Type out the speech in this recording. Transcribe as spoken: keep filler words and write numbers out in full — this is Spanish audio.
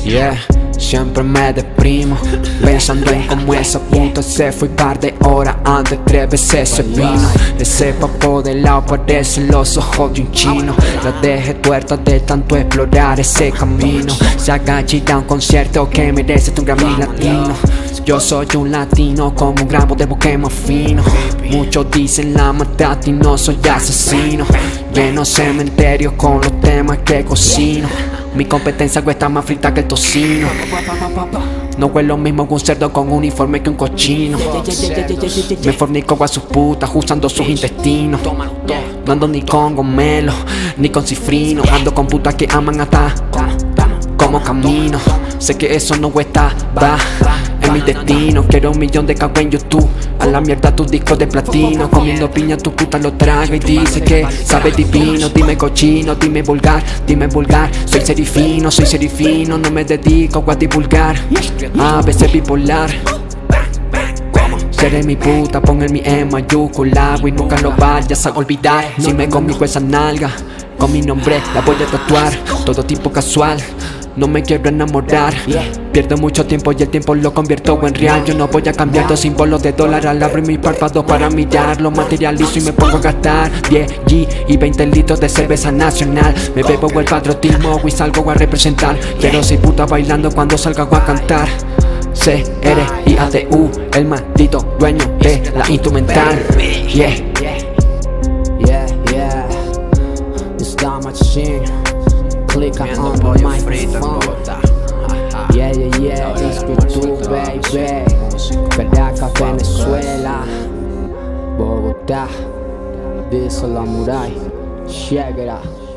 Yeah, siempre me deprimo pensando en cómo ese punto se fue par de horas antes, tres veces se vino. Ese papo de lado parecen los ojos de un chino. La dejé tuerta de tanto explorar ese camino. Se agacha y da un concierto que merece un Grammy latino. Yo soy un latino como un gramo de bosque más fino. Muchos dicen la maldad y no soy asesino. Lleno cementerios con los temas que cocino. Mi competencia cuesta más frita que el tocino. No es lo mismo que un cerdo con uniforme que un cochino. Me fornico con sus putas usando sus intestinos. No ando ni con gomelo, ni con cifrino. Ando con putas que aman hasta como camino. Sé que eso no está, va en mi destino. Quiero un millón de cagües en YouTube. A la mierda tus discos de platino. Comiendo piña tu puta lo traga y dice que sabe divino. Dime cochino, dime vulgar, dime vulgar. Soy serifino, soy serifino. No me dedico a divulgar. A veces bipolar. Seré mi puta, pon en mi E mayúscula y nunca lo vayas a olvidar. Si me conmigo esa nalga, con mi nombre la voy a tatuar. Todo tipo casual, no me quiero enamorar. Pierdo mucho tiempo y el tiempo lo convierto en real. Yo no voy a cambiar dos símbolos de dólar al abrir mis párpados para mirarlo. Materializo y me pongo a gastar diez G y veinte litros de cerveza nacional. Me bebo el patriotismo y salgo a representar. Quiero ser puta bailando cuando salga a cantar. C R I A D U, el maldito dueño de la instrumental. Yeah, Yeah, yeah, it's that machine. Click on the microphone. Yeah, yeah, yeah, it's YouTube, baby. Caracas, Venezuela, Bogotá, Diesel Samurai. Check it out.